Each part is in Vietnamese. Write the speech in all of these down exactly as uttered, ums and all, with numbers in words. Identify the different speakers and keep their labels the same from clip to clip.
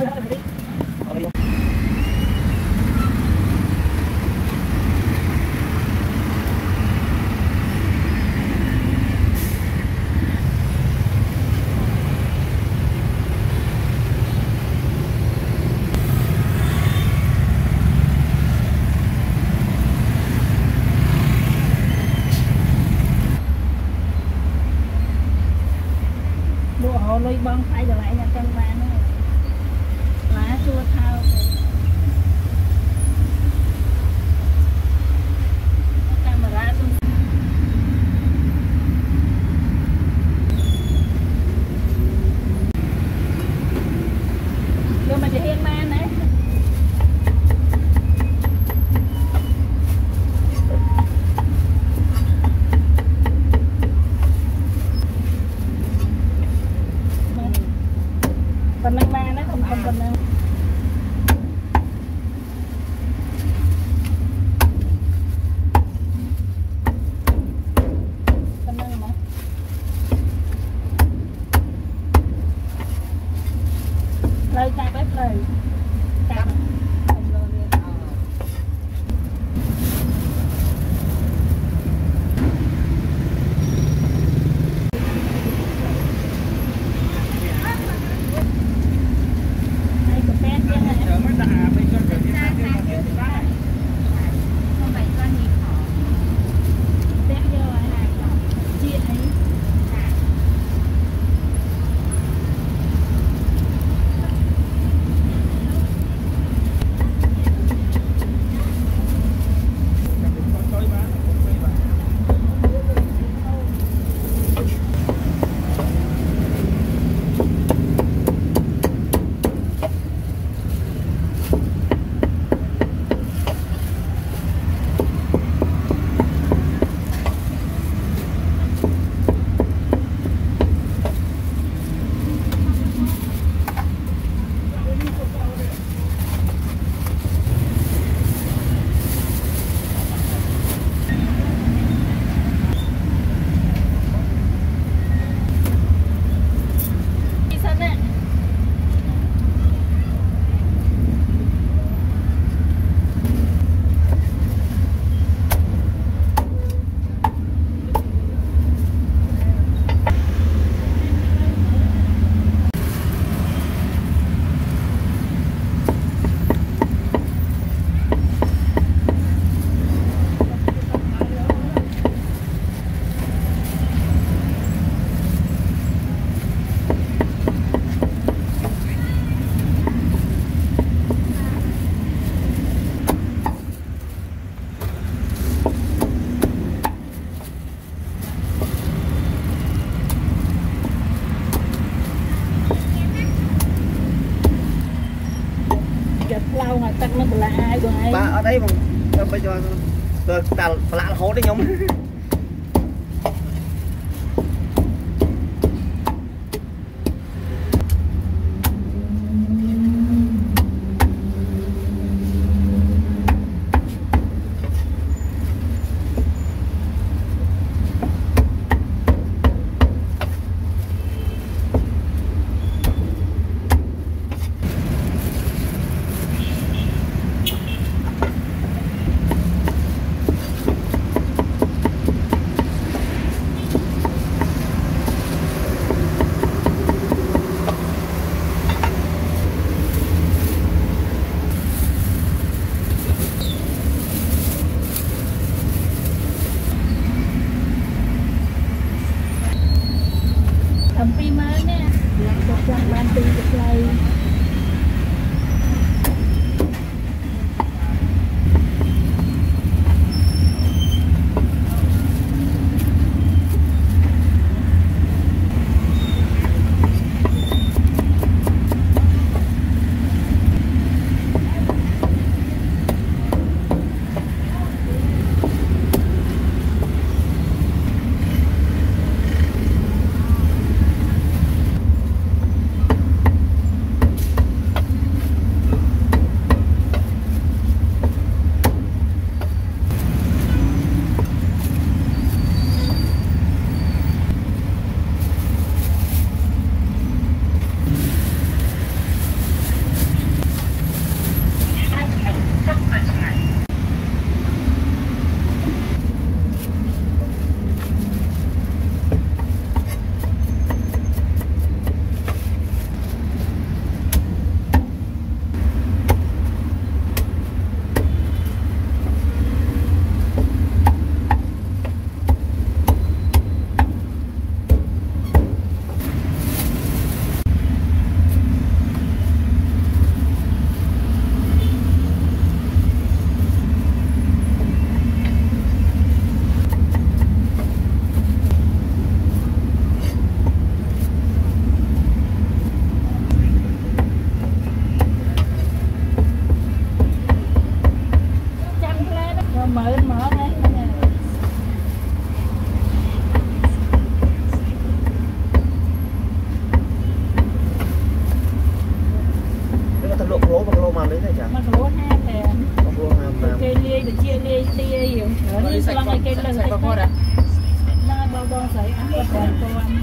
Speaker 1: lôi bong phải trở lại nhà chân bán lá chua thao camera xuống rồi mà chỉ hiên man đấy phần năng ba nó không không phần năng phần năng mà lời cài bếp lời cài lâu ngày tắt nó là ai rồi ai
Speaker 2: ba ở đây mà bây giờ ta lạ hố đấy nhóm thằng lộ lố bằng lô mà lấy này chả
Speaker 1: mà lúa ha kìa
Speaker 2: bằng lô hàm
Speaker 1: cây lia để chia lia tia hiểu ở đi xong cái cây lưng nó bao bao sấy ăn còn còn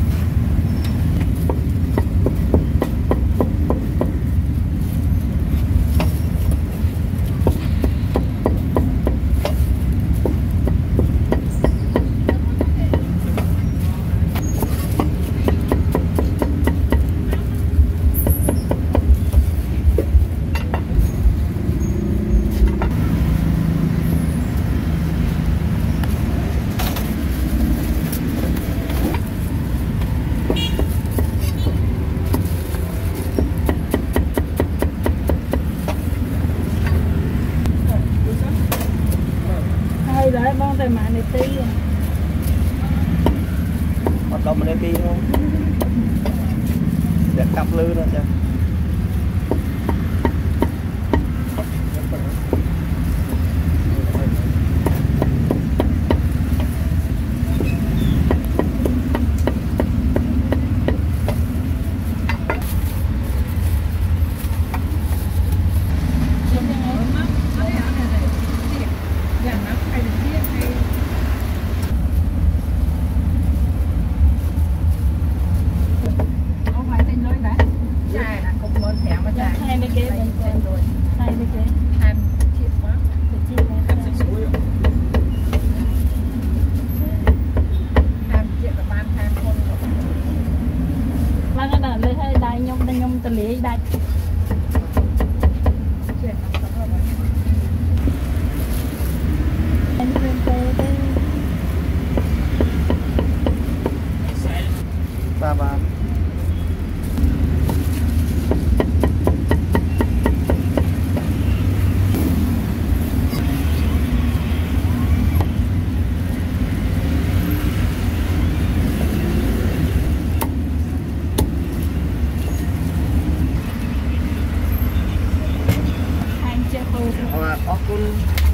Speaker 1: bông tay mạng này tí
Speaker 2: hoạt động mình đi không để cặp lư nữa chứ ba ba Ủa, ốc cún